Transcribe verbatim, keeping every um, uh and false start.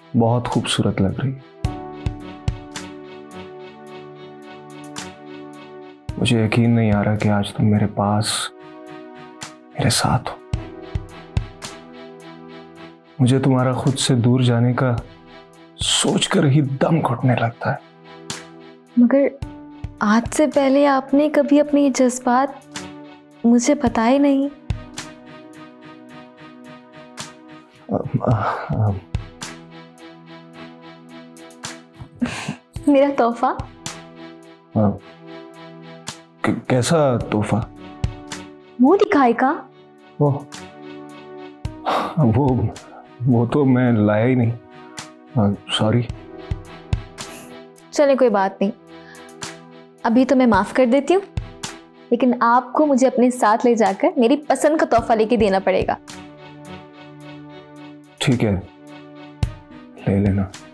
बहुत खूबसूरत लग रही है। मुझे यकीन नहीं आ रहा कि आज तुम मेरे पास, मेरे साथ हो। मुझे तुम्हारा खुद से दूर जाने का सोचकर ही दम घुटने लगता है। मगर आज से पहले आपने कभी अपने ये जज्बात मुझे बताए नहीं। आ, आ, आ, मेरा तोहफा। कैसा तोहफा? मुंह दिखाए का? वो वो वो तो मैं लाया ही नहीं, सॉरी। चले कोई बात नहीं, अभी तो मैं माफ कर देती हूँ, लेकिन आपको मुझे अपने साथ ले जाकर मेरी पसंद का तोहफा लेके देना पड़ेगा। ठीक है, ले लेना।